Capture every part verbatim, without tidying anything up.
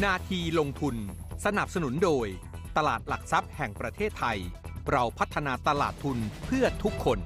นาทีลงทุนสนับสนุนโดยตลาดหลักทรัพย์แห่งประเทศไทยเราพัฒนาตลาดทุนเพื่อทุกคน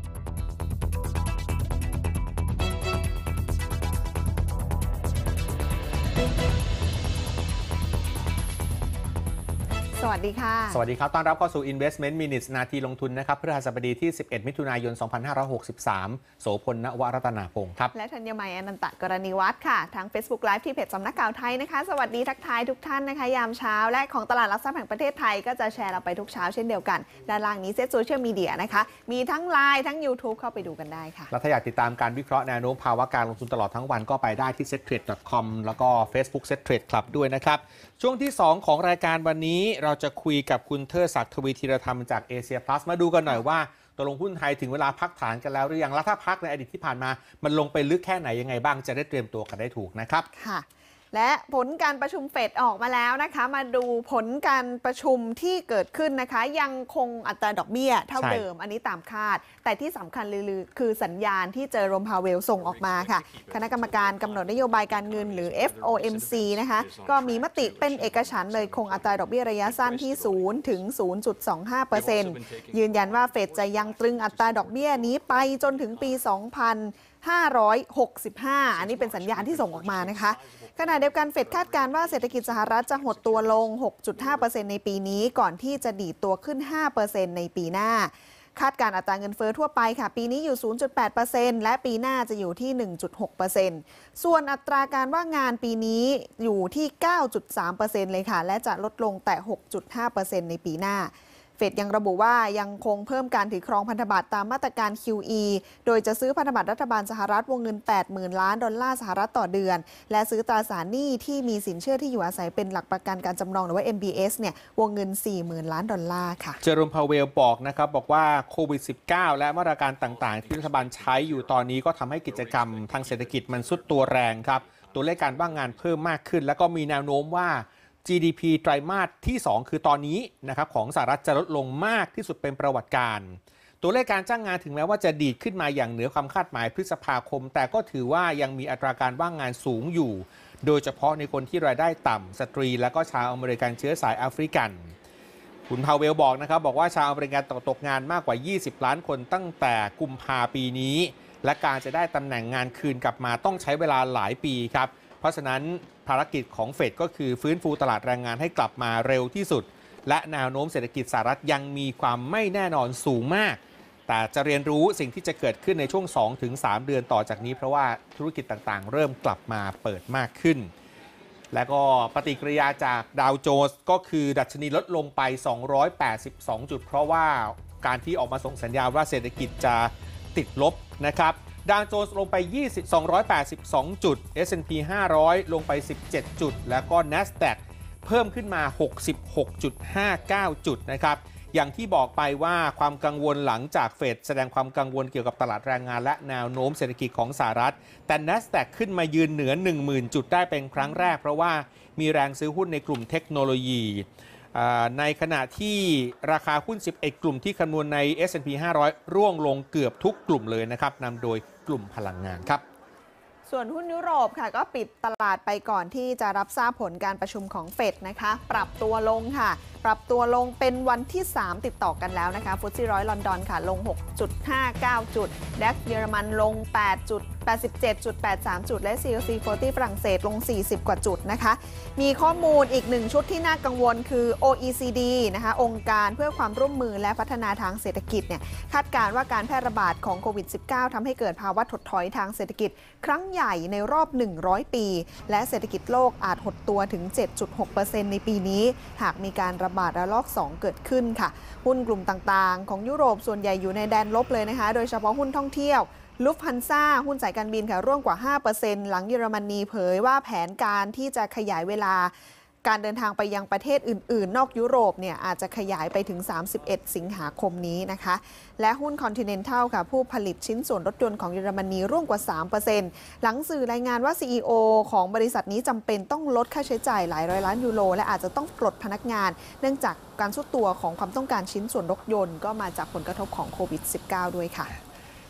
สวัสดีค่ะสวัสดีครับต้อนรับเข้าสู่ Investment Minutes นาทีลงทุนนะครับพฤหัสบดีที่สิบเอ็ดมิถุนายนสองพันห้าร้อยหกสิบสามโสพล ณ วรัตนาพงศ์ครับและธัญมัยอนันตกรณีวัฒน์ค่ะทาง Facebook Live ที่เพจสำนักข่าวไทยนะคะสวัสดีทักทายทุกท่านนะคะยามเช้าและของตลาดหลักทรัพย์แห่งประเทศไทยก็จะแชร์เราไปทุกเช้าเช่นเดียวกันด้านล่างนี้เซ็ตโซเชียลมีเดียนะคะมีทั้ง ไลน์ ทั้ง YouTube เข้าไปดูกันได้ค่ะและถ้าอยากติดตามการวิเคราะห์แนวโน้มภาวะการลงทุนตลอดทั้งวันก็ไปได้ที่ เซ็ตเทรด ดอท คอม แล้วก็ Facebook เซ็ตเทรด Club ด้วยนะครับช่วงที่สองของรายการวันนี้เราจะคุยกับคุณเทิดศักดิ์ทวีธีรธรรมจาก Asia Plus มาดูกันหน่อยว่าตกลงหุ้นไทยถึงเวลาพักฐานกันแล้วหรือยังแล้วถ้าพักในอดีตที่ผ่านมามันลงไปลึกแค่ไหนยังไงบ้างจะได้เตรียมตัวกันได้ถูกนะครับค่ะและผลการประชุมเฟดออกมาแล้วนะคะมาดูผลการประชุมที่เกิดขึ้นนะคะยังคงอัตราดอกเบี้ยเท่าเดิมอันนี้ตามคาดแต่ที่สำคัญเลยคือสัญญาณที่เจอโรมพาเวลส่งออกมาค่ะคณะกรรมการกำหนดนโยบายการเงินหรือ เอฟ โอ เอ็ม ซี นะคะก็มีมติเป็นเอกฉันท์เลยคงอัตราดอกเบี้ยระยะสั้นที่ศูนย์ถึง ศูนย์จุดสองห้าเปอร์เซ็นต์ ยืนยันว่าเฟดจะยังตรึงอัตราดอกเบี้ยนี้ไปจนถึงปี สองพันห้าร้อยหกสิบห้า อันนี้เป็นสัญญาณที่ส่งออกมานะคะขณะเดียวกันเฟดคาดการณ์ว่าเศรษฐกิจสหรัฐจะหดตัวลง หกจุดห้าเปอร์เซ็นต์ ในปีนี้ก่อนที่จะดีดตัวขึ้น ห้าเปอร์เซ็นต์ ในปีหน้าคาดการณ์อัตราเงินเฟ้อทั่วไปค่ะปีนี้อยู่ ศูนย์จุดแปดเปอร์เซ็นต์ และปีหน้าจะอยู่ที่ หนึ่งจุดหกเปอร์เซ็นต์ ส่วนอัตราการว่างงานปีนี้อยู่ที่ เก้าจุดสามเปอร์เซ็นต์ เลยค่ะและจะลดลงแต่ หกจุดห้าเปอร์เซ็นต์ ในปีหน้าเฟดยังระบุว่ายังคงเพิ่มการถือครองพันธบัตรตามมาตรการ คิว อี โดยจะซื้อพันธบัตรรัฐบาลสหรัฐวงเงิน แปดหมื่น ล้านดอลลาร์สหรัฐต่อเดือนและซื้อตราสารหนี้ที่มีสินเชื่อที่อยู่อาศัยเป็นหลักประกันการจำนองหรือว่า เอ็ม บี เอส เนี่ยวงเงิน สี่หมื่น ล้านดอลลาร์ค่ะเจอโรมพาเวลบอกนะครับบอกว่าโควิด สิบเก้า และมาตรการต่างๆที่รัฐบาลใช้อยู่ตอนนี้ก็ทำให้กิจกรรมทางเศรษฐกิจมันซุดตัวแรงครับตัวเลขการว่างงานเพิ่มมากขึ้นแล้วก็มีแนวโน้มว่าจี ดี พี ไตรมาสที่สองคือตอนนี้นะครับของสหรัฐจะลดลงมากที่สุดเป็นประวัติการตัวเลขการจ้างงานถึงแม้ว่าจะดีดขึ้นมาอย่างเหนือความคาดหมายพฤษภาคมแต่ก็ถือว่ายังมีอัตราการว่างงานสูงอยู่โดยเฉพาะในคนที่รายได้ต่ำสตรีและก็ชาวอเมริกันเชื้อสายแอฟริกันคุณพาวเวลบอกนะครับบอกว่าชาวอเมริกันตกงานมากกว่ายี่สิบล้านคนตั้งแต่กุมภาปีนี้และการจะได้ตำแหน่งงานคืนกลับมาต้องใช้เวลาหลายปีครับเพราะฉะนั้นภารกิจของเฟดก็คือฟื้นฟูตลาดแรงงานให้กลับมาเร็วที่สุดและแนวโน้มเศรษฐกิจสหรัฐยังมีความไม่แน่นอนสูงมากแต่จะเรียนรู้สิ่งที่จะเกิดขึ้นในช่วง สองถึงสาม เดือนต่อจากนี้เพราะว่าธุรกิจต่างๆเริ่มกลับมาเปิดมากขึ้นและก็ปฏิกิริยาจากดาวโจนส์ก็คือดัชนีลดลงไปสองร้อยแปดสิบสองจุดเพราะว่าการที่ออกมาส่งสัญญาณว่าเศรษฐกิจจะติดลบนะครับดาวโจนส์ลงไปสองร้อยแปดสิบสองจุด เอส แอนด์ พี ห้าร้อยลงไปสิบเจ็ดจุดแล้วก็ NASDAQ เพิ่มขึ้นมา หกสิบหกจุดห้าเก้า จุดนะครับอย่างที่บอกไปว่าความกังวลหลังจากเฟดแสดงความกังวลเกี่ยวกับตลาดแรงงานและแนวโน้มเศรษฐกิจของสหรัฐแต่ NASDAQ ขึ้นมายืนเหนือ หนึ่งหมื่น จุดได้เป็นครั้งแรกเพราะว่ามีแรงซื้อหุ้นในกลุ่มเทคโนโลยีในขณะที่ราคาหุ้นสิบเอ็ดกลุ่มที่คำนวณใน เอส แอนด์ พี ห้าร้อยร่วงลงเกือบทุกกลุ่มเลยนะครับนำโดยกลุ่มพลังงานครับส่วนหุ้นยุโรปค่ะก็ปิดตลาดไปก่อนที่จะรับทราบผลการประชุมของเฟดนะคะปรับตัวลงค่ะปรับตัวลงเป็นวันที่สามติดต่อกันแล้วนะคะฟุตซี่ร้อยลอนดอนค่ะลง หกจุดห้าเก้า จุดดัคเยอรมันลง แปดจุดแปดเจ็ด จุดแปดสาม จุดและ ซี แอล ซี สี่สิบฝรั่งเศสลงสี่สิบกว่าจุดนะคะมีข้อมูลอีกหนึ่งชุดที่น่ากังวลคือ โอ อี ซี ดี นะคะองค์การเพื่อความร่วมมือและพัฒนาทางเศรษฐกิจเนี่ยคาดการณ์ว่าการแพร่ระบาดของโควิด สิบเก้า ทำให้เกิดภาวะถดถอยทางเศรษฐกิจครั้งใหญ่ในรอบหนึ่งร้อยปีและเศรษฐกิจโลกอาจหดตัวถึง เจ็ดจุดหกเปอร์เซ็นต์ ในปีนี้หากมีการระบาดระลอกสองเกิดขึ้นค่ะหุ้นกลุ่มต่างๆของยุโรปส่วนใหญ่อยู่ในแดนลบเลยนะคะโดยเฉพาะหุ้นท่องเที่ยวลุฟต์ฮันซ่าหุ้นสายการบินค่ะร่วงกว่า ห้าเปอร์เซ็นต์ หลังเยอรมนีเผยว่าแผนการที่จะขยายเวลาการเดินทางไปยังประเทศอื่นๆนอกยุโรปเนี่ยอาจจะขยายไปถึงสามสิบเอ็ดสิงหาคมนี้นะคะและหุ้น Continental ค่ะผู้ผลิตชิ้นส่วนรถยนต์ของเยอรมนีร่วงกว่า สามเปอร์เซ็นต์ หลังสื่อรายงานว่า ซี อี โอ ของบริษัทนี้จำเป็นต้องลดค่าใช้จ่ายหลายร้อยล้านยูโรและอาจจะต้องปลดพนักงานเนื่องจากการทรุดตัวของความต้องการชิ้นส่วนรถยนต์ก็มาจากผลกระทบของโควิด สิบเก้า ด้วยค่ะ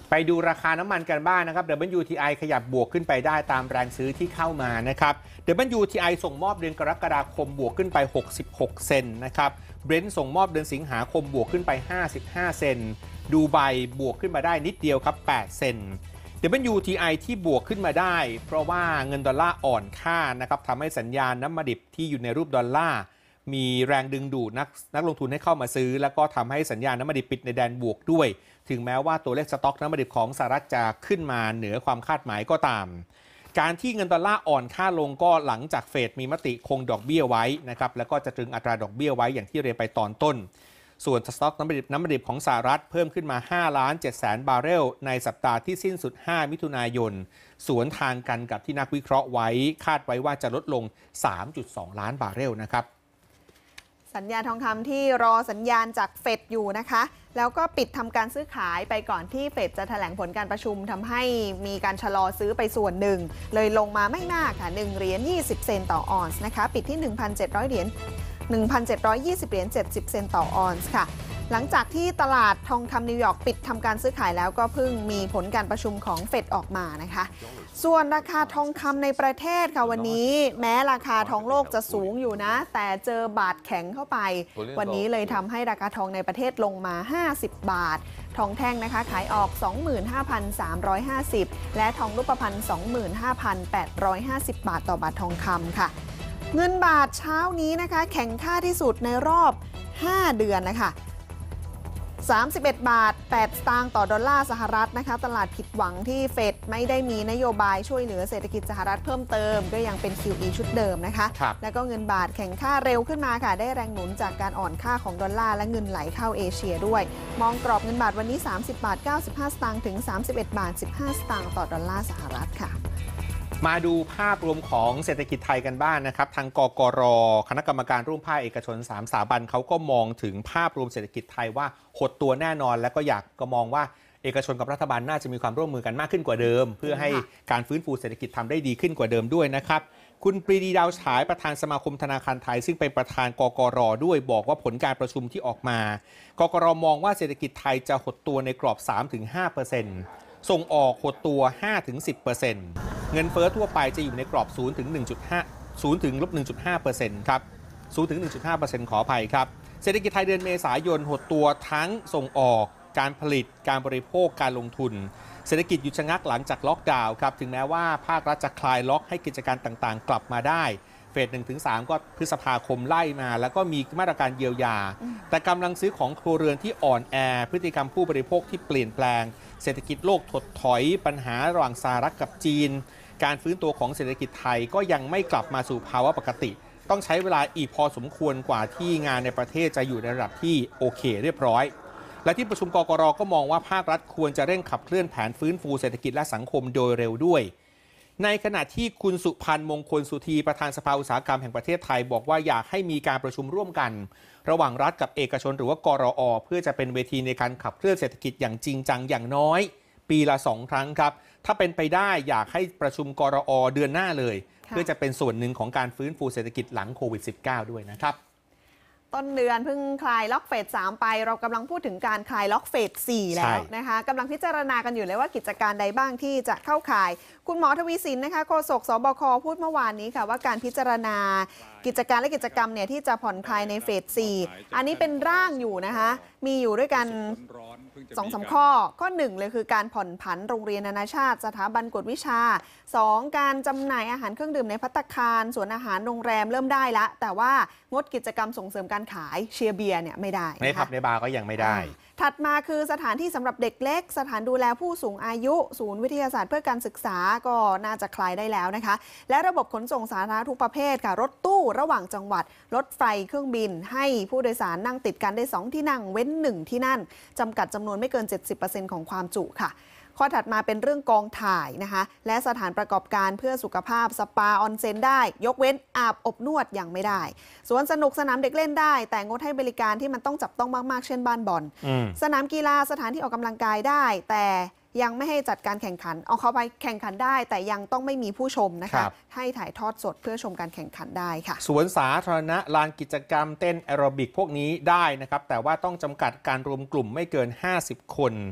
ไปดูราคาน้ำมันกันบ้าง นะครับ ดับเบิลยู ที ไอ ขยับบวกขึ้นไปได้ตามแรงซื้อที่เข้ามานะครับ ดับเบิลยู ที ไอ ส่งมอบเดือนกรกฎาคมบวกขึ้นไปหกสิบหกเซนต์นะครับ Brent ส่งมอบเดือนสิงหาคมบวกขึ้นไปห้าสิบห้าเซนต์ดูไบบวกขึ้นมาได้นิดเดียวครับแปดเซนต์ ดับเบิลยู ที ไอ ที่บวกขึ้นมาได้เพราะว่าเงินดอลลาร์อ่อนค่านะครับทำให้สัญญาณน้ำมันดิบที่อยู่ในรูปดอลลาร์มีแรงดึงดูดนักนักลงทุนให้เข้ามาซื้อแล้วก็ทำให้สัญญาณน้ำมันดิบปิดในแดนบวกด้วยถึงแม้ว่าตัวเลขสต็อกน้ำมันดิบของสหรัฐจะขึ้นมาเหนือความคาดหมายก็ตามการที่เงินดอลลาร์อ่อนค่าลงก็หลังจากเฟดมีมติคงดอกเบี้ยไว้นะครับแล้วก็จะตรึงอัตราดอกเบี้ยไว้อย่างที่เรียนไปตอนต้นส่วนสต็อกน้ำมันดิบน้ำมันดิบของสหรัฐเพิ่มขึ้นมาห้าล้านเจ็ดแสนบาร์เรลในสัปดาห์ที่สิ้นสุดห้ามิถุนายนสวนทางกันกับที่นักวิเคราะห์ไว้คาดไว้ว่าจะลดลง สามจุดสองล้านบาร์เรลนะครับสัญญาทองคำที่รอสัญญาณจากเฟดอยู่นะคะแล้วก็ปิดทำการซื้อขายไปก่อนที่เฟดจะแถลงผลการประชุมทำให้มีการชะลอซื้อไปส่วนหนึ่งเลยลงมาไม่มากค่ะหนึ่งเหรียญยี่สิบเซนต์ต่อออนซ์นะคะปิดที่ หนึ่งพันเจ็ดร้อย เหรียญ หนึ่งพันเจ็ดร้อยยี่สิบ เหรียญเจ็ดสิบเซนต์ต่อออนซ์ค่ะหลังจากที่ตลาดทองคำนิวยอร์กปิดทำการซื้อขายแล้วก็เพิ่งมีผลการประชุมของเฟดออกมานะคะส่วนราคาทองคำในประเทศค่ะวันนี้แม้ราคาทองโลกจะสูงอยู่นะแต่เจอบาทแข็งเข้าไปวันนี้เลยทำให้ราคาทองในประเทศลงมาห้าสิบบาททองแท่งนะคะขายออก สองหมื่นห้าพันสามร้อยห้าสิบ และทองรูปพรรณ สองหมื่นห้าพันแปดร้อยห้าสิบ บาทต่อบาททองคำค่ะเงินบาทเช้านี้นะคะแข็งค่าที่สุดในรอบห้าเดือนเลยค่ะสามสิบเอ็ดบาทแปดสตางค์ต่อดอลลาร์สหรัฐนะคะตลาดผิดหวังที่เฟดไม่ได้มีนโยบายช่วยเหลือเศรษฐกิจสหรัฐเพิ่มเติมก็ยังเป็น คิว อี ชุดเดิมนะคะแล้วก็เงินบาทแข็งค่าเร็วขึ้นมาค่ะได้แรงหนุนจากการอ่อนค่าของดอลลาร์และเงินไหลเข้าเอเชียด้วยมองกรอบเงินบาทวันนี้สามสิบบาทเก้าสิบห้าสตางค์ถึงสามสิบเอ็ดบาทสิบห้าสตางค์ต่อดอลลาร์สหรัฐค่ะมาดูภาพรวมของเศรษฐกิจไทยกันบ้าง นะครับทางกกร.คณะกรรมการร่วมภาคเอกชนสามสถาบันเขาก็มองถึงภาพรวมเศรษฐกิจไทยว่าหดตัวแน่นอนและก็อยากก็มองว่าเอกชนกับรัฐบาลน่าจะมีความร่วมมือกันมากขึ้นกว่าเดิมเพื่อให้การฟื้นฟูเศรษฐกิจทำได้ดีขึ้นกว่าเดิมด้วยนะครับคุณปรีดีดาวฉายประธานสมาคมธนาคารไทยซึ่งเป็นประธานกกร.ด้วยบอกว่าผลการประชุมที่ออกมากกร.มองว่าเศรษฐกิจไทยจะหดตัวในกรอบ สามถึงห้าเปอร์เซ็นต์ส่งออกหดตัว ห้าถึงสิบเปอร์เซ็นต์ เงินเฟ้อทั่วไปจะอยู่ในกรอบ ศูนย์ถึงหนึ่งจุดห้า ศูนย์ถึงลบ หนึ่งจุดห้าเปอร์เซ็นต์ ครับ ศูนย์ถึงหนึ่งจุดห้าเปอร์เซ็นต์ ขออภัยครับ เศรษฐกิจไทยเดือนเมษายนหดตัวทั้งส่งออกการผลิตการบริโภคการลงทุนเศรษฐกิจหยุดชะงักหลังจากล็อกดาวน์ครับถึงแม้ว่าภาครัฐจะคลายล็อกให้กิจการต่างๆกลับมาได้เฟส หนึ่งถึงสาม ก็พฤษภาคมไล่มาแล้วก็มีมาตรการเยียวยาแต่กำลังซื้อของครัวเรือนที่อ่อนแอพฤติกรรมผู้บริโภคที่เปลี่ยนแปลงเศรษฐกิจโลกถดถอยปัญหาระหว่างสหรัฐกับจีนการฟื้นตัวของเศรษฐกิจไทยก็ยังไม่กลับมาสู่ภาวะปกติต้องใช้เวลาอีกพอสมควรกว่าที่งานในประเทศจะอยู่ในระดับที่โอเคเรียบร้อยและที่ประชุมกกร.ก็มองว่าภาครัฐควรจะเร่งขับเคลื่อนแผนฟื้นฟูเศรษฐกิจและสังคมโดยเร็วด้วยในขณะที่คุณสุพันธ์มงคลสุธีประธานสภาอุตสาหกรรมแห่งประเทศไทยบอกว่าอยากให้มีการประชุมร่วมกันระหว่างรัฐกับเอกชนหรือว่ากรอ.เพื่อจะเป็นเวทีในการขับเคลื่อนเศรษฐกิจอย่างจริงจังอย่างน้อยปีละสองครั้งครับถ้าเป็นไปได้อยากให้ประชุมกรอ.เดือนหน้าเลยเพื่อจะเป็นส่วนหนึ่งของการฟื้นฟูเศรษฐกิจหลังโควิด สิบเก้า ด้วยนะครับต้นเดือนเพิ่งคลายล็อกเฟสสามไปเรากำลังพูดถึงการคลายล็อกเฟสสี่แล้วนะคะกำลังพิจารณากันอยู่เลยว่ากิจการใดบ้างที่จะเข้าข่ายคุณหมอทวีสินนะคะโฆษกสบคพูดเมื่อวานนี้ค่ะว่าการพิจารณากิจการและกิจกรรมเนี่ยที่จะผ่อนคลายในเฟสสี่อันนี้เป็นร่างอยู่นะคะมีอยู่ด้วยกันสองสามข้อข้อหนึ่งเลยคือการผ่อนผันโรงเรียนนานาชาติสถาบันกวดวิชาสองการจำหน่ายอาหารเครื่องดื่มในภัตตาคารสวนอาหารโรงแรมเริ่มได้ละแต่ว่างดกิจกรรมส่งเสริมการขายเชียร์เบียร์เนี่ยไม่ได้ในผับในบาร์ก็ยังไม่ได้ถัดมาคือสถานที่สำหรับเด็กเล็กสถานดูแลผู้สูงอายุศูนย์วิทยาศาสตร์เพื่อการศึกษาก็น่าจะคลายได้แล้วนะคะและระบบขนส่งสาธารณะทุกประเภทค่ะรถตู้ระหว่างจังหวัดรถไฟเครื่องบินให้ผู้โดยสารนั่งติดกันได้สองที่นั่งเว้นหนึ่งที่นั่งจำกัดจำนวนไม่เกิน เจ็ดสิบเปอร์เซ็นต์ ของความจุค่ะข้อถัดมาเป็นเรื่องกองถ่ายนะคะและสถานประกอบการเพื่อสุขภาพสปาออนเซ็นได้ยกเว้นอาบอบนวดยังไม่ได้สวนสนุกสนามเด็กเล่นได้แต่งดให้บริการที่มันต้องจับต้องมากๆเช่นบ้านบอลสนามกีฬาสถานที่ออกกำลังกายได้แต่ยังไม่ให้จัดการแข่งขันเอาเข้าไปแข่งขันได้แต่ยังต้องไม่มีผู้ชมนะคะให้ถ่ายทอดสดเพื่อชมการแข่งขันได้ค่ะสวนสาธารณะลานกิจกรรมเต้นแอโรบิกพวกนี้ได้นะครับแต่ว่าต้องจำกัดการรวมกลุ่มไม่เกินห้าสิบคน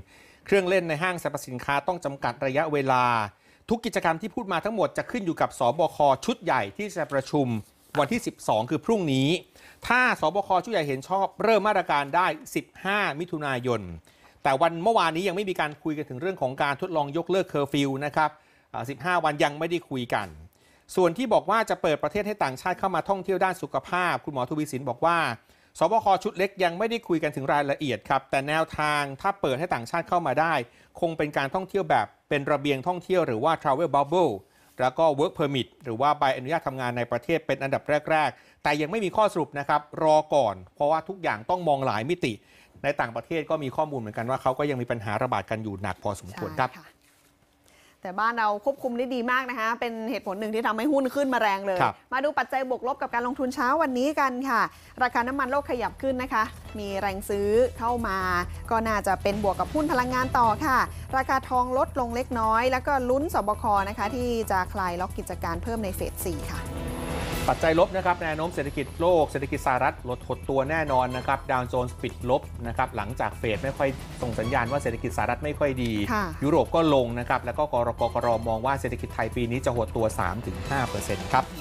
เครื่องเล่นในห้างสรรพสินค้าต้องจำกัดระยะเวลาทุกกิจกรรมที่พูดมาทั้งหมดจะขึ้นอยู่กับสบคชุดใหญ่ที่จะประชุมวันที่สิบสองคือพรุ่งนี้ถ้าสบคชุดใหญ่เห็นชอบเริ่มมาตรการได้สิบห้ามิถุนายนแต่วันเมื่อวานนี้ยังไม่มีการคุยกันถึงเรื่องของการทดลองยกเลิกเคอร์ฟิวนะครับสิบห้าวันยังไม่ได้คุยกันส่วนที่บอกว่าจะเปิดประเทศให้ต่างชาติเข้ามาท่องเที่ยวด้านสุขภาพคุณหมอทวีสินบอกว่าสบคชุดเล็กยังไม่ได้คุยกันถึงรายละเอียดครับแต่แนวทางถ้าเปิดให้ต่างชาติเข้ามาได้คงเป็นการท่องเที่ยวแบบเป็นระเบียงท่องเที่ยวหรือว่า Travel Bubble แล้วก็ Work Permit หรือว่าใบอนุญาตทำงานในประเทศเป็นอันดับแรกๆแต่ยังไม่มีข้อสรุปนะครับรอก่อนเพราะว่าทุกอย่างต้องมองหลายมิติในต่างประเทศก็มีข้อมูลเหมือนกันว่าเขาก็ยังมีปัญหาระบาดกันอยู่หนักพอสมควรครับแต่บ้านเราควบคุมได้ดีมากนะคะเป็นเหตุผลหนึ่งที่ทำให้หุ้นขึ้นมาแรงเลยมาดูปัจจัยบวกลบกับการลงทุนเช้าวันนี้กันค่ะราคาน้ำมันโลกขยับขึ้นนะคะมีแรงซื้อเข้ามาก็น่าจะเป็นบวกกับหุ้นพลังงานต่อค่ะราคาทองลดลงเล็กน้อยแล้วก็ลุ้นสบคนะคะที่จะคลายล็อกกิจการเพิ่มในเฟสสี่ค่ะปัจจัยลบนะครับแนวโน้มเศรษฐกิจโลกเศรษฐกิจสหรัฐลดหดตัวแน่นอนนะครับดาวโจนส์ปิดลบนะครับหลังจากเฟดไม่ค่อยส่งสัญญาณว่าเศรษฐกิจสหรัฐไม่ค่อยดียุโรปก็ลงนะครับแล้วก็กรกกรมองว่าเศรษฐกิจไทยปีนี้จะหดตัว สามถึงห้าเปอร์เซ็นต์ ครับ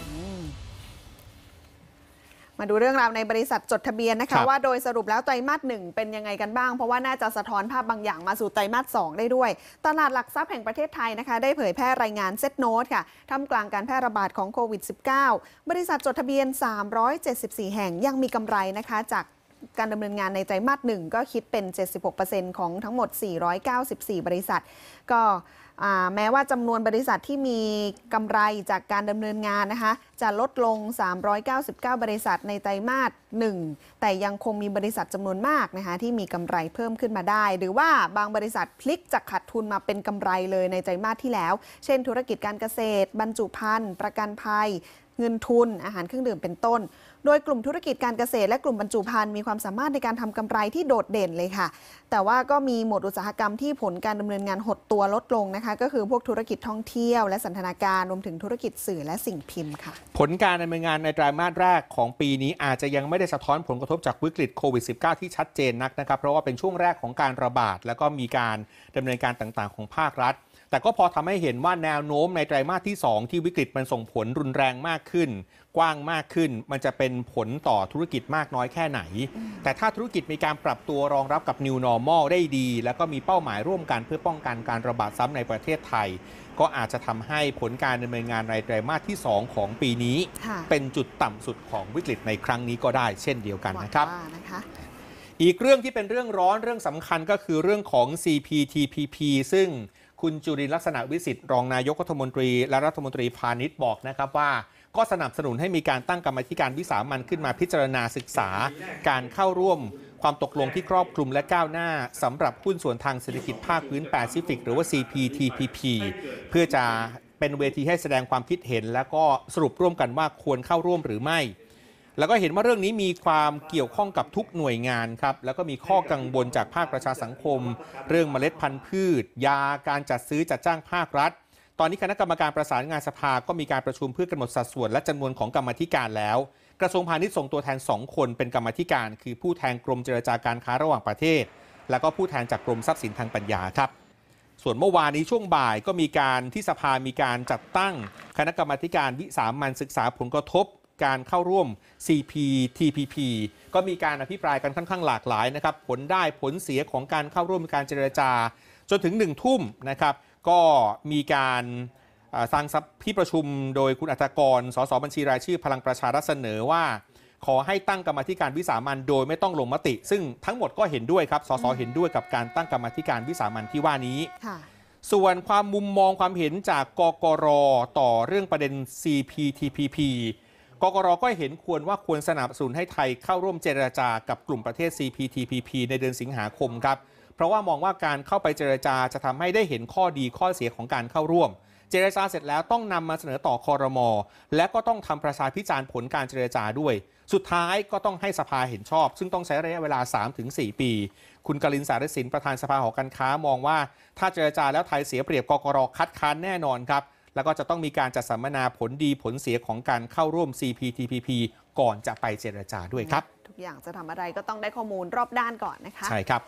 มาดูเรื่องราวในบริษัทจดทะเบียนนะคะว่าโดยสรุปแล้วไตรมาสหนึ่งเป็นยังไงกันบ้างเพราะว่าน่าจะสะท้อนภาพบางอย่างมาสู่ไตรมาสสองได้ด้วยตลาดหลักทรัพย์แห่งประเทศไทยนะคะได้เผยแพร่รายงานเซตโนตค่ะท่ามกลางการแพร่ระบาดของโควิด สิบเก้า บริษัทจดทะเบียนสามร้อยเจ็ดสิบสี่แห่งยังมีกำไรนะคะจากการดำเนินงานในไตรมาสหนึ่งก็คิดเป็น เจ็ดสิบหกเปอร์เซ็นต์ ของทั้งหมดสี่ร้อยเก้าสิบสี่บริษัทก็แม้ว่าจำนวนบริษัทที่มีกำไรจากการดำเนินงานนะคะจะลดลงสามร้อยเก้าสิบเก้าบริษัทในไตรมาสหนึ่งแต่ยังคงมีบริษัทจำนวนมากนะคะที่มีกำไรเพิ่มขึ้นมาได้หรือว่าบางบริษัทพลิกจากขาดทุนมาเป็นกำไรเลยในไตรมาสที่แล้วเช่นธุรกิจการเกษตรบรรจุภัณฑ์ประกันภัยเงินทุนอาหารเครื่องดื่มเป็นต้นโดยกลุ่มธุรกิจการเกษตรและกลุ่มบรรจุภัณฑ์มีความสามารถในการทำกำไรที่โดดเด่นเลยค่ะแต่ว่าก็มีหมวดอุตสาหกรรมที่ผลการดำเนินงานหดตัวลดลงนะคะก็คือพวกธุรกิจท่องเที่ยวและสันทนาการรวมถึงธุรกิจสื่อและสิ่งพิมพ์ค่ะผลการดำเนินงานในไตรมาสแรกของปีนี้อาจจะยังไม่ได้สะท้อนผลกระทบจากวิกฤตโควิด สิบเก้า ที่ชัดเจนนักนะครับเพราะว่าเป็นช่วงแรกของการระบาดแล้วก็มีการดำเนินการต่างๆของภาครัฐแต่ก็พอทำให้เห็นว่าแนวโน้มในไตรมาสที่สองที่วิกฤตมันส่งผลรุนแรงมากขึ้นกว้างมากขึ้นมันจะเป็นผลต่อธุรกิจมากน้อยแค่ไหนแต่ถ้าธุรกิจมีการปรับตัวรองรับกับ New Normal ได้ดีแล้วก็มีเป้าหมายร่วมกันเพื่อป้องกันการระบาดซ้ำในประเทศไทยก็อาจจะทำให้ผลการดำเนินงานในไตรมาสที่สองของปีนี้เป็นจุดต่ำสุดของวิกฤตในครั้งนี้ก็ได้เช่นเดียวกันนะครับอีกเรื่องที่เป็นเรื่องร้อนเรื่องสำคัญก็คือเรื่องของ ซี พี ที พี พี ซึ่งคุณจุรินทร์ลักษณะวิสิทธิ์รองนายกรัฐมนตรีและรัฐมนตรีพาณิชย์บอกนะครับว่าก็สนับสนุนให้มีการตั้งกรรมธิการวิสามัญขึ้นมาพิจารณาศึกษาการเข้าร่วมความตกลงที่ครอบคลุมและก้าวหน้าสำหรับหุ้นส่วนทางเศรษฐกิจภาคพื้นแปซิฟิกหรือว่า ซี พี ที พี พี เพื่อจะเป็นเวทีให้แสดงความคิดเห็นและก็สรุปร่วมกันว่าควรเข้าร่วมหรือไม่แล้วก็เห็นว่าเรื่องนี้มีความเกี่ยวข้องกับทุกหน่วยงานครับแล้วก็มีข้อกังวลจากภาคประชาสังคมเรื่องเมล็ดพันธุ์พืชยาการจัดซื้อจัดจ้างภาครัฐตอนนี้คณะกรรมการประสานงานสภาก็มีการประชุมเพื่อกำหนดสัดส่วนและจำนวนของกรรมธิการแล้วกระทรวงพาณิชย์ส่งตัวแทนสองคนเป็นกรรมธิการคือผู้แทนกรมเจรจาการค้าระหว่างประเทศแล้วก็ผู้แทนจากกรมทรัพย์สินทางปัญญาครับส่วนเมื่อวานนี้ช่วงบ่ายก็มีการที่สภามีการจัดตั้งคณะกรรมการวิสามัญศึกษาผลกระทบการเข้าร่วม ซี พี ที พี พี ก็มีการอภิปรายกันค่อนข้างหลากหลายนะครับผลได้ผลเสียของการเข้าร่วมการเจรจาจนถึงหนึ่งทุ่มนะครับก็มีการสั่งที่ประชุมโดยคุณอัฐกรสสบัญชีรายชื่อพลังประชารัฐเสนอว่าขอให้ตั้งกรรมธิการวิสามัญโดยไม่ต้องลงมติซึ่งทั้งหมดก็เห็นด้วยครับสสเห็นด้วยกับการตั้งกรรมธิการวิสามัญที่ว่านี้ส่วนความมุมมองความเห็นจากกกร.ต่อเรื่องประเด็น ซี พี ที พี พีกกร.ก็เห็นควรว่าควรสนับสนุนให้ไทยเข้าร่วมเจรจากับกลุ่มประเทศ ซี พี ที พี พี ในเดือนสิงหาคมครับเพราะว่ามองว่าการเข้าไปเจรจาจะทำให้ได้เห็นข้อดีข้อเสียของการเข้าร่วมเจรจาเสร็จแล้วต้องนำมาเสนอต่อครม.และก็ต้องทำประชาพิจารณ์ผลการเจรจาด้วยสุดท้ายก็ต้องให้สภาเห็นชอบซึ่งต้องใช้ระยะเวลา สามถึงสี่ ปีคุณกลิน สารสินประธานสภาหอการค้ามองว่าถ้าเจรจาแล้วไทยเสียเปรียบกกร.คัดค้านแน่นอนครับแล้วก็จะต้องมีการจัดสัมมนาผลดีผลเสียของการเข้าร่วม ซี พี ที พี พี ก่อนจะไปเจรจาด้วยครับทุกอย่างจะทำอะไรก็ต้องได้ข้อมูลรอบด้านก่อนนะคะใช่ครับ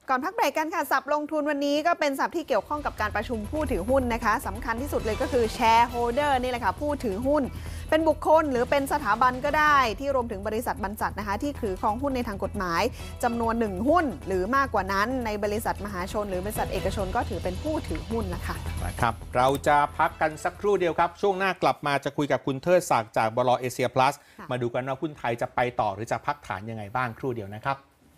ก่อนพักเบรกกันค่ะศัพท์ลงทุนวันนี้ก็เป็นศัพท์ที่เกี่ยวข้องกับการประชุมผู้ถือหุ้นนะคะสำคัญที่สุดเลยก็คือ shareholder นี่แหละค่ะผู้ถือหุ้นเป็นบุคคลหรือเป็นสถาบันก็ได้ที่รวมถึงบริษัทบรรษัทนะคะที่ถือครองหุ้นในทางกฎหมายจำนวนหนึ่งหุ้นหรือมากกว่านั้นในบริษัทมหาชนหรือบริษัทเอกชนก็ถือเป็นผู้ถือหุ้นนะคะนะครับเราจะพักกันสักครู่เดียวครับช่วงหน้ากลับมาจะคุยกับคุณเทิดศักดิ์จากบล.เอเชียพลัสมาดูกันว่าหุ้นไทยจะไปต่อหรือจะพักฐานยังไงบ้างครู่เดียวนะครับ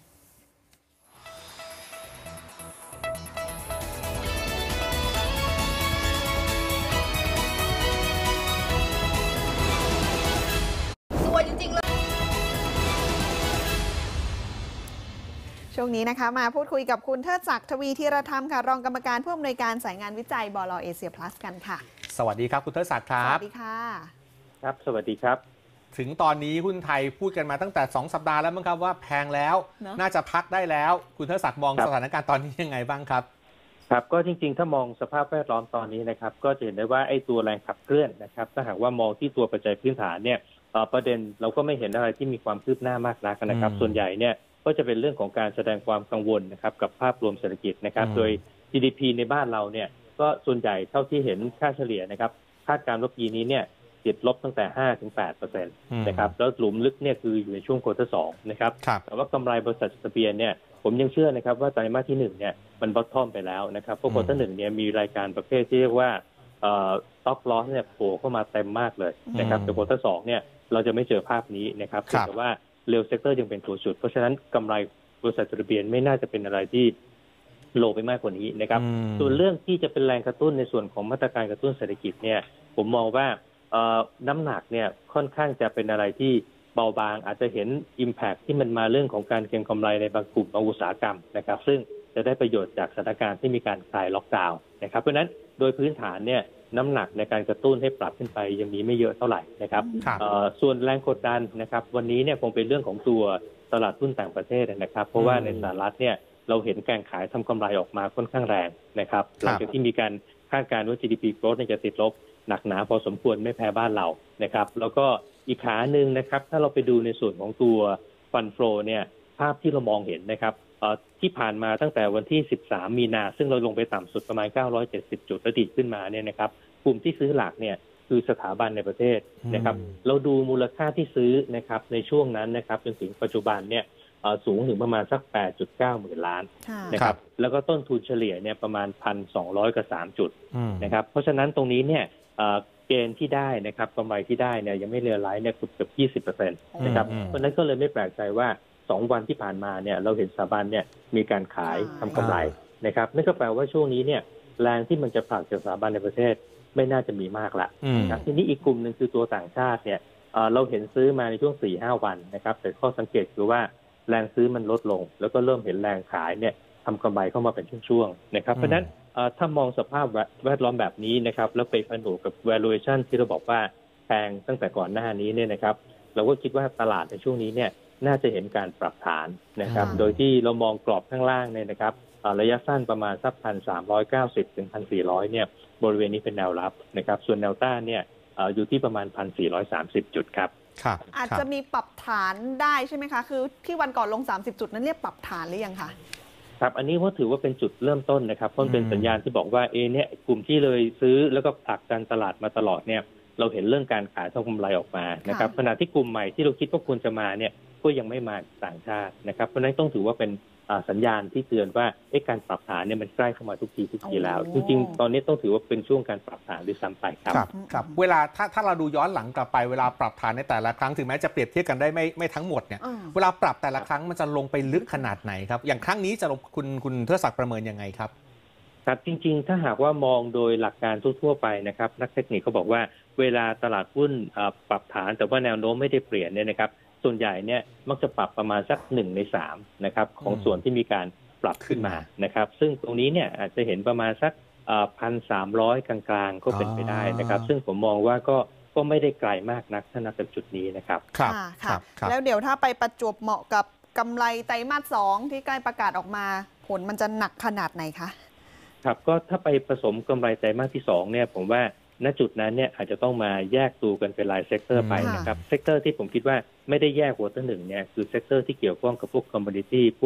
ช่วงนี้นะคะมาพูดคุยกับคุณเทิดศักดิ์ทวีธีรธรรมค่ะรองกรรมการผู้อำนวยการสายงานวิจัยบล.เอเชียพลัสกันค่ะสวัสดีครับคุณเทิดศักดิ์ครับสวัสดีค่ะครับสวัสดีครับถึงตอนนี้หุ้นไทยพูดกันมาตั้งแต่สองสัปดาห์แล้วมั้งครับว่าแพงแล้วน่าจะพักได้แล้วคุณเทิดศักดิ์มองสถานการณ์ตอนนี้ยังไงบ้างครับครับก็จริงๆถ้ามองสภาพแวดล้อมตอนนี้นะครับก็จะเห็นได้ว่าไอ้ตัวแรงขับเคลื่อนนะครับถ้าหากว่ามองที่ตัวปัจจัยพื้นฐานเนี่ยประเด็นเราก็ไม่เห็นอะไรที่มีความคืบหน้ามากนักนะครับส่วนใหญ่เนี่ยก็จะเป็นเรื่องของการแสดงความกังวลนะครับกับภาพรวมเศรษฐกิจนะครับโดย จี ดี พี ในบ้านเราเนี่ยก็ส่วนใหญ่เท่าที่เห็นค่าเฉลี่ยนะครับคาดการณ์ว่าปีนี้เนี่ยติดลบตั้งแต่ ห้าถึงแปดเปอร์เซ็นต์ นะครับแล้วหลุมลึกเนี่ยคืออยู่ในช่วงควอเตอร์สองนะครับแต่ว่ากำไรบริษัททะเบียนเนี่ยผมยังเชื่อนะครับว่าไตรมาสที่หนึ่งเนี่ยมันบอททอมไปแล้วนะครับเพราะควอเตอร์หนึ่งเนี่ยมีรายการประเภทที่เรียกว่าเอ่อสต็อปลอสเนี่ยโผล่เข้ามาเต็มมากเลยนะครับแต่ควอเตอร์สองเนี่ยเราจะไม่เจอภาพนี้นะครับแต่ว่าเรลเซกเตอร์ยังเป็นตัวสุดเพราะฉะนั้นกำไรบริษัททะเบียนไม่น่าจะเป็นอะไรที่โลไปมากกว่านี้นะครับส่วนเรื่องที่จะเป็นแรงกระตุ้นในส่วนของมาตรการกระตุ้นเศรษฐกิจเนี่ยผมมองว่าน้ำหนักเนี่ยค่อนข้างจะเป็นอะไรที่เบาบางอาจจะเห็น impact ที่มันมาเรื่องของการเก็งกำไรในบางกลุ่มบางอุตสาหกรรมนะครับซึ่งจะได้ประโยชน์จากสถานการณ์ที่มีการคลายล็อกดาวน์นะครับเพราะฉะนั้นโดยพื้นฐานเนี่ยน้ำหนักในการกระตุ้นให้ปรับขึ้นไปยังมีไม่เยอะเท่าไหร่นะครับส่วนแรงกดดันนะครับวันนี้เนี่ยคงเป็นเรื่องของตัวตลาดหุ้นต่างประเทศนะครับเพราะว่าในสหรัฐเนี่ยเราเห็นการขายทำกำไรออกมาค่อนข้างแรงนะครับหลังจากที่มีการคาดการณ์ว่า จี ดี พี growth จะติดลบหนักหนาพอสมควรไม่แพ้บ้านเรานะครับแล้วก็อีกขาหนึ่งนะครับถ้าเราไปดูในส่วนของตัวฟันโฟเนี่ยภาพที่เรามองเห็นนะครับที่ผ่านมาตั้งแต่วันที่สิบสามมีนาซึ่งเราลงไปต่ำสุดประมาณเก้าร้อยเจ็ดสิบจุดแล้วดีขึ้นมาเนี่ยนะครับกลุ่มที่ซื้อหลักเนี่ยคือสถาบันในประเทศนะครับเราดูมูลค่าที่ซื้อนะครับในช่วงนั้นนะครับจนถึงปัจจุบันเนี่ยสูงถึงประมาณสัก แปดจุดเก้า หมื่นล้านนะครับแล้วก็ต้นทุนเฉลี่ยเนี่ยประมาณ หนึ่งพันสองร้อย กับสามจุดนะครับเพราะฉะนั้นตรงนี้เนี่ยเกณฑ์ที่ได้นะครับกำไรที่ได้เนี่ยยังไม่เลวร้ายเนี่ยเกือบ ยี่สิบเปอร์เซ็นต์ นะครับเพราะฉะนั้นก็เลยไม่แปลกใจว่าสองวันที่ผ่านมาเนี่ยเราเห็นสถาบันเนี่ยมีการขายทำกำไรนะครับนั่นก็แปลว่าช่วงนี้เนี่ยแรงที่มันจะผลักจากสถาบันในประเทศไม่น่าจะมีมากละนะครับทีนี้อีกกลุ่มหนึ่งคือตัวต่างชาติเนี่ยเราเห็นซื้อมาในช่วง สี่ถึงห้า วันนะครับแต่ข้อสังเกตคือว่าแรงซื้อมันลดลงแล้วก็เริ่มเห็นแรงขายเนี่ยทำกำไรเข้ามาเป็นช่วงๆนะครับเพราะฉะนั้นถ้ามองสภาพแวดล้อมแบบนี้นะครับแล้วไปผนวกกับ valuation ที่เราบอกว่าแพงตั้งแต่ก่อนหน้านี้เนี่ยนะครับเราก็คิดว่าตลาดในช่วงนี้เนี่ยน่าจะเห็นการปรับฐานนะครับโดยที่เรามองกรอบข้างล่างเนี่ยนะครับระยะสั้นประมาณสัก หนึ่งพันสามร้อยเก้าสิบ ถึง หนึ่งพันสี่ร้อย เนี่ยบริเวณนี้เป็นแนวรับนะครับส่วนแนวต้านเนี่ยอยู่ที่ประมาณ หนึ่งพันสี่ร้อยสามสิบ จุดครับอาจจะมีปรับฐานได้ใช่ไหมคะคือที่วันก่อนลงสามสิบจุดนั้นเรียกปรับฐานหรือยังคะครับอันนี้ก็ถือว่าเป็นจุดเริ่มต้นนะครับเพราะเป็นสัญญาณที่บอกว่าเอเนี่ยกลุ่มที่เลยซื้อแล้วก็ผลักดันตลาดมาตลอดเนี่ยเราเห็นเรื่องการขายทำกำไรออกมานะครับขณะที่กลุ่มใหม่ที่เราคิดว่าควรจะมาเนี่ยก็ยังไม่มาต่างชาตินะครับเพราะนั้นต้องถือว่าเป็นสัญญาณที่เตือนว่าการปรับฐานเนี่ยมันใกล้เข้ามาทุกทีทุกทีแล้วจริงๆตอนนี้ต้องถือว่าเป็นช่วงการปรับฐานด้วยซ้ำไปครับครับเวลาถ้าถ้าเราดูย้อนหลังกลับไปเวลาปรับฐานในแต่ละครั้งถึงแม้จะเปรียบเทียบกันได้ไม่ไม่ทั้งหมดเนี่ยเวลาปรับแต่ละครั้งมันจะลงไปลึกขนาดไหนครับอย่างครั้งนี้จะลงคุณคุณเทิดศักดิ์ประเมินยังไงครับครับจริงๆถ้าหากว่ามองโดยหลักการทั่วๆไปนะครับนักเทคนิคเขาบอกว่าเวลาตลาดหุ้นปรับฐานแต่ว่าแนวโน้มไม่ได้เปลี่ยนเนี่ยนะครับส่วนใหญ่เนี่ยมักจะปรับประมาณสักหนึ่งในสามนะครับของส่วนที่มีการปรับขึ้นมานะครับซึ่งตรงนี้เนี่ยอาจจะเห็นประมาณสัก หนึ่งพันสามร้อย กลางๆก็เป็นไปได้นะครับซึ่งผมมองว่าก็ก็ไม่ได้ไกลมากนักถ้านับจากจุดนี้นะครับครับค่ะแล้วเดี๋ยวถ้าไปประจวบเหมาะกับกำไรไตรมาสสองที่ใกล้ประกาศออกมาผลมันจะหนักขนาดไหนคะครับก็ถ้าไปผสมกำไรไตรมาสที่สองเนี่ยผมว่าณจุดนั้นเนี่ยอาจจะต้องมาแยกตัวกันเป็นรายเซกเตอร์ไปนะครับเซกเตอร์ที่ผมคิดว่าไม่ได้แยกหัวตัวหนึ่งเนี่ยคือเซกเตอร์ที่เกี่ยวข้องกับพวกคอมมูนิตี้พวก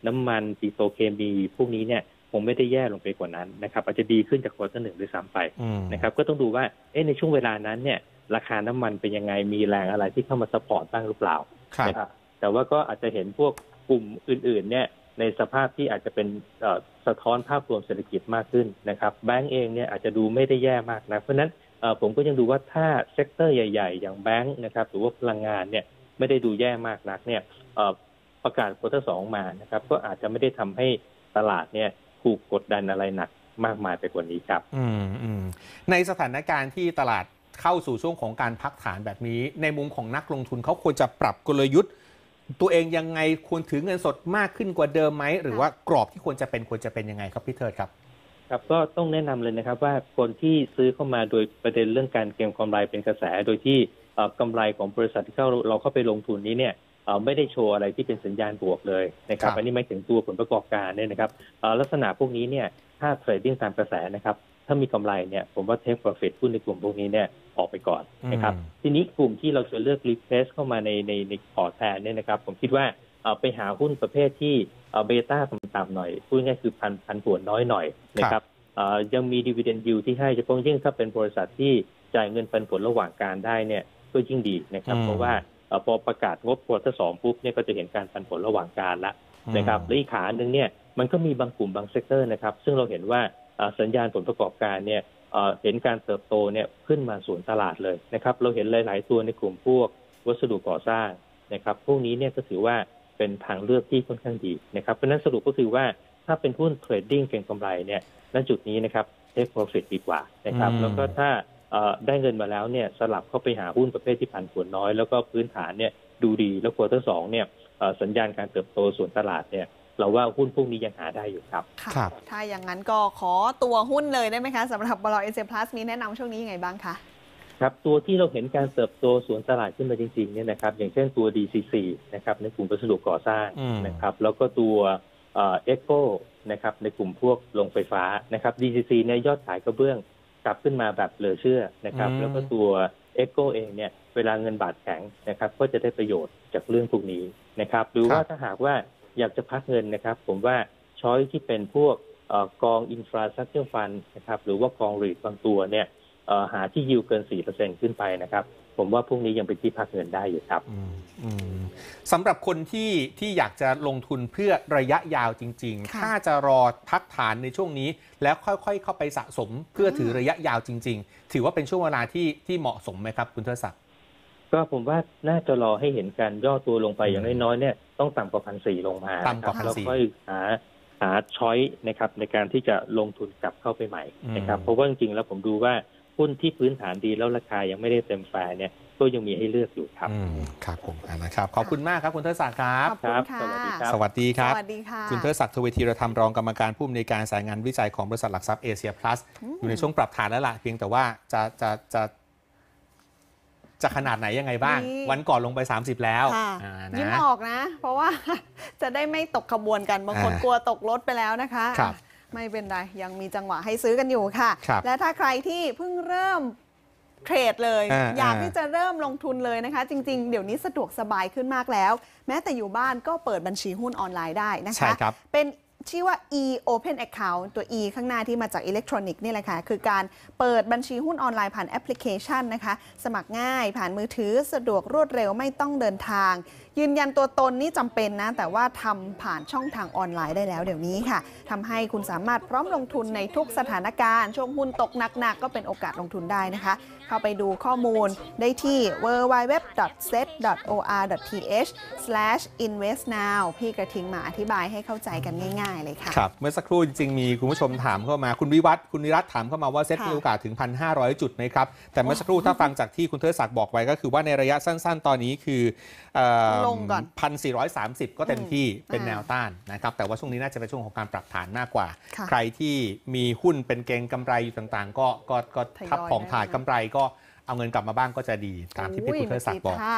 น้ำมันปิโตรเคมีพวกนี้เนี่ยคงไม่ได้แย่ลงไปกว่านั้นนะครับอาจจะดีขึ้นจากควอเตอร์หนึ่งด้วยซ้ำไปนะครับก็ต้องดูว่าเอ๊ะในช่วงเวลานั้นเนี่ยราคาน้ำมันเป็นยังไงมีแรงอะไรที่เข้ามาซัพพอร์ตบ้างหรือเปล่านะครับแต่ว่าก็อาจจะเห็นพวกกลุ่มอื่นๆเนี่ยในสภาพที่อาจจะเป็นสะท้อนภาพรวมเศรษฐกิจมากขึ้นนะครับแบงก์เองเนี่ยอาจจะดูไม่ได้แย่มากนะเพราะนั้นผมก็ยังดูว่าถ้าเซกเตอร์ใหญ่ๆอย่างแบงก์นะครับหรือว่าพลังงานเนี่ยไม่ได้ดูแย่มากนักเนี่ยประกาศควอเตอร์สองมานะครับก็อาจจะไม่ได้ทำให้ตลาดเนี่ยถูกกดดันอะไรหนักมากมายไปกว่านี้ครับอืมอืมในสถานการณ์ที่ตลาดเข้าสู่ช่วงของการพักฐานแบบนี้ในมุมของนักลงทุนเขาควรจะปรับกลยุทธ์ตัวเองยังไงควรถือเงินสดมากขึ้นกว่าเดิมไหมหรือว่ากรอบที่ควรจะเป็นควรจะเป็นยังไงครับพี่เทิดครับครับก็ต้องแนะนำเลยนะครับว่าคนที่ซื้อเข้ามาโดยประเด็นเรื่องการเก็งกำไรเป็นกระแสโดยที่กำไรของบริษัทที่เราเข้าไปลงทุนนี้เนี่ยไม่ได้โชว์อะไรที่เป็นสัญญาณบวกเลยนะครับอันนี้หมายถึงตัวผลประกอบการเนี่ยนะครับลักษณะพวกนี้เนี่ยถ้าเทรดดิ้งตามกระแสนะครับถ้ามีกำไรเนี่ยผมว่าเทคโปรฟิตหุ้นในกลุ่มพวกนี้เนี่ยออกไปก่อนนะครับทีนี้กลุ่มที่เราจะเลือกรีเพลซเข้ามาในในในพอร์ตแทนเนี่ยนะครับผมคิดว่าไปหาหุ้นประเภทที่เบต้าต่ำๆหน่อยพูดง่ายคือพันพันผวนน้อยหน่อยนะครับยังมีดีเวเดนยิวที่ให้เฉพาะยิ่งถ้าเป็นบริษัทที่จ่ายเงินปันผลระหว่างการได้เนี่ยก็ยิ่งดีนะครับเพราะว่าพอประกาศงบควอเตอร์สองปุ๊บเนี่ยก็จะเห็นการปันผลระหว่างการแล้วนะครับและอีกขาหนึ่งเนี่ยมันก็มีบางกลุ่มบางเซกเตอร์นะครับซึ่งเราเห็นว่าสัญญาณผลประกอบการเนี่ยเห็นการเติบโตเนี่ยขึ้นมาสวนตลาดเลยนะครับเราเห็นหลายๆตัวในกลุ่มพวกวัสดุก่อสร้างนะครับพวกนี้เนี่ยก็ถือว่าเป็นทางเลือกที่ค่อนข้างดีนะครับเพราะนั้นสรุปก็คือว่าถ้าเป็นหุ้นเทรดดิ้งเก็งกำไรเนี่ยณจุดนี้นะครับเทคโปรฟิตดีกว่านะครับแล้วก็ถ้าได้เงินมาแล้วเนี่ยสลับเข้าไปหาหุ้นประเภทที่ผันผวนน้อยแล้วก็พื้นฐานเนี่ยดูดีแล้วควอเตอร์สองเนี่ยสัญญาณการเติบโตส่วนตลาดเนี่ยเราว่าหุ้นพวกนี้ยังหาได้อยู่ครับค่ะถ้าอย่างนั้นก็ขอตัวหุ้นเลยได้ไหมคะสำหรับบล.เอ เอส เอ Plus มีแนะนำช่วงนี้ยังไงบ้างคะครับตัวที่เราเห็นการเติบโตส่วนตลาดขึ้นมาจริงๆเนี่ยนะครับอย่างเช่นตัว ดี ซี ซี นะครับในกลุ่มวัสดุก่อสร้างนะครับแล้วก็ตัวเอ็กโก้นะครับในกลุ่มพวกโรงไฟฟ้านะครับ ดี ซี ซี เนี่ยยอดขายกระเบื้องกลับขึ้นมาแบบเหลือเชื่อนะครับแล้วก็ตัวเอ็กโก้เองเนี่ยเวลาเงินบาทแข็งนะครับก็จะได้ประโยชน์จากเรื่องพวกนี้นะครับหรือว่าถ้าหากว่าอยากจะพักเงินนะครับผมว่าช้อยที่เป็นพวกกองอินฟราสตรัคเจอร์ฟันนะครับหรือว่ากองรีทบางตัวเนี่ยหาที่ยิวเกิน สี่เปอร์เซ็นต์ ขึ้นไปนะครับผมว่าพวกนี้ยังเป็นที่พักเงินได้อยู่ครับสำหรับคนที่ที่อยากจะลงทุนเพื่อระยะยาวจริงๆถ้าจะรอพักฐานในช่วงนี้แล้วค่อยๆเข้าไปสะสมเพื่อถือระยะยาวจริงๆถือว่าเป็นช่วงเวลาที่ที่เหมาะสมไหมครับคุณเทิดศักดิ์ก็ผมว่าน่าจะรอให้เห็นการย่อตัวลงไปอย่างน้อยๆเนี่ยต้องต่ำกว่าพันสี่ลงมาต่ำกว่าพันสี่แล้วค่อยหาหาช้อยนะครับในการที่จะลงทุนกลับเข้าไปใหม่นะครับเพราะว่าจริงๆแล้วผมดูว่าหุ้นที่พื้นฐานดีแล้วราคายังไม่ได้เต็มแฟร์เนี่ยก็ยังมีให้เลือกอยู่ครับครับผมนะครับขอบคุณมากครับคุณเทิดศักดิ์ครับขอบคุณค่ะสวัสดีครับสวัสดีค่ะคุณเทิดศักดิ์ ทวีธีรธรรมรองกรรมการผู้อำนวยการสายงานวิจัยของบริษัทหลักทรัพย์เอเชียพลัสอยู่ในช่วงปรับฐานแล้วล่ะเพียงแต่ว่าจะจะจะจะขนาดไหนยังไงบ้างวันก่อนลงไปสามสิบแล้วยิ้มออกนะเพราะว่าจะได้ไม่ตกขบวนกันบางคนกลัวตกรถไปแล้วนะคะไม่เป็นไรยังมีจังหวะให้ซื้อกันอยู่ค่ะและถ้าใครที่เพิ่งเริ่มเทรดเลยอยากที่จะเริ่มลงทุนเลยนะคะจริงๆเดี๋ยวนี้สะดวกสบายขึ้นมากแล้วแม้แต่อยู่บ้านก็เปิดบัญชีหุ้นออนไลน์ได้นะคะเป็นชื่อว่า e-open account ตัว e ข้างหน้าที่มาจากอิเล็กทรอนิกส์นี่แหละค่ะคือการเปิดบัญชีหุ้นออนไลน์ผ่านแอปพลิเคชันนะคะสมัครง่ายผ่านมือถือสะดวกรวดเร็วไม่ต้องเดินทางยืนยันตัวตนนี่จำเป็นนะแต่ว่าทำผ่านช่องทางออนไลน์ได้แล้วเดี๋ยวนี้ค่ะทำให้คุณสามารถพร้อมลงทุนในทุกสถานการณ์ช่วงหุ้นตกหนักๆก็เป็นโอกาสลงทุนได้นะคะเข้าไปดูข้อมูลได้ที่ ดับเบิลยู ดับเบิลยู ดับเบิลยู ดอท เซต ดอท โอ อาร์ ดอท ที เอช สแลช อินเวสต์ นาว พี่กระทิงมาอธิบายให้เข้าใจกันง่ายๆเลยค่ะครับเมื่อสักครู่จริงๆมีคุณผู้ชมถามเข้ามาคุณวิวัฒน์คุณนิรัตน์ถามเข้ามาว่าเซตมีโอกาสถึง หนึ่งพันห้าร้อย จุดไหมครับแต่เมื่อสักครู่ถ้าฟังจากที่คุณเทิดศักดิ์บอกไว้ก็คือว่าในระยะสั้นๆตอนนี้คือลงก่อนหนึ่งพันสี่ร้อยสามสิบ ก็เต็มที่เป็นแนวต้านนะครับแต่ว่าช่วงนี้น่าจะเป็นช่วงของการปรับฐานมากกว่าใครที่มีหุ้นเป็นเก็งกำไรอยู่ต่างๆก็ก็ก็ทับของถ่ายกำไรก็เอาเงินกลับมาบ้างก็จะดีตามที่พี่คุณเทิดศักดิ์บอก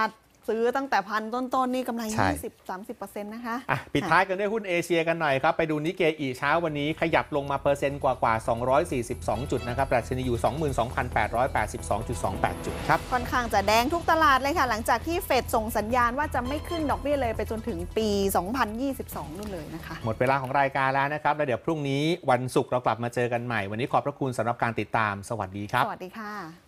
ซื้อตั้งแต่พันต้นๆนี่กำไรใช่ยี่สิบถึงสามสิบเปอร์เซ็นต์ นะคะอ่ะปิดท้ายกันด้วยหุ้นเอเชียกันหน่อยครับ ไปดูนิเกอิเช้าวันนี้ขยับลงมาเปอร์เซ็นต์กว่ากว่าสองร้อยสี่สิบสองจุดนะครับดัชนีอยู่ สองหมื่นสองพันแปดร้อยแปดสิบสองจุดสองแปด จุดครับค่อนข้างจะแดงทุกตลาดเลยค่ะ หลังจากที่เฟดส่งสัญญาณว่าจะไม่ขึ้นดอกเบี้ยเลยไปจนถึงปี สองพันยี่สิบสอง นู่นเลยนะคะหมดเวลาของรายการแล้วนะครับแล้วเดี๋ยวพรุ่งนี้วันศุกร์เรากลับมาเจอกันใหม่วันนี้ขอบพระคุณสำหรับการติดตามสวัสดีครับสวัสดีค่ะ